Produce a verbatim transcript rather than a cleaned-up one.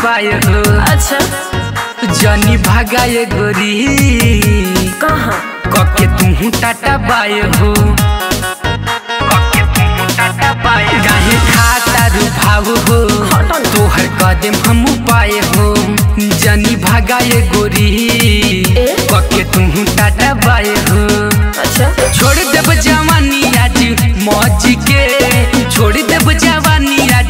By हो। अच्छा जानी भागाए गोरी कहाँ कके तू टाटा बाय हो। कके तू टाटा बाय गाहे खाता रू भाव हो तोहर कदम हम पाए हो। जानी भागाए गोरी कके तू टाटा बाय हो। अच्छा छोड़ देब जवानी आज मौज के, छोड़ देब जवानी आज